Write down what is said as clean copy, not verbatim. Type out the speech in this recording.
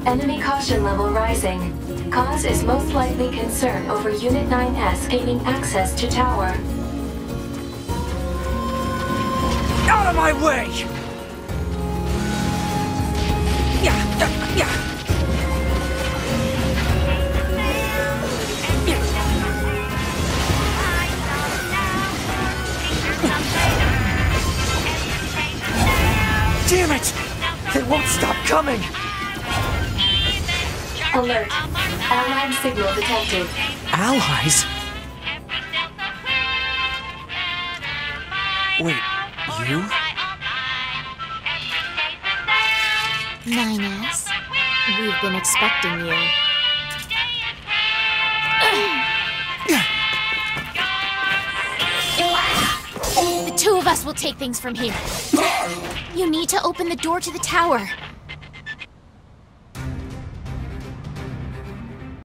Enemy caution level rising. Cause is most likely concern over Unit 9S gaining access to tower. Out of my way! Damn it! They won't stop coming! Alert. Allied signal detected. Allies? Wait, you? 9S, we've been expecting you. The two of us will take things from here. You need to open the door to the tower.